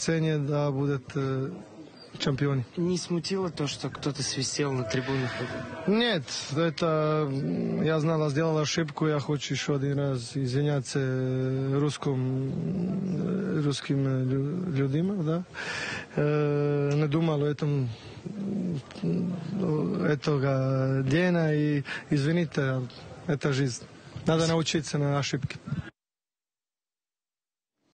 спасение, да будут чемпионы. Не смутило то, что кто-то свистел на трибунах? Нет, это я знала, сделала ошибку, я хочу еще один раз извиняться русским людям, да. Не думал о этом этого дня и извините, это жизнь. Надо научиться на ошибки.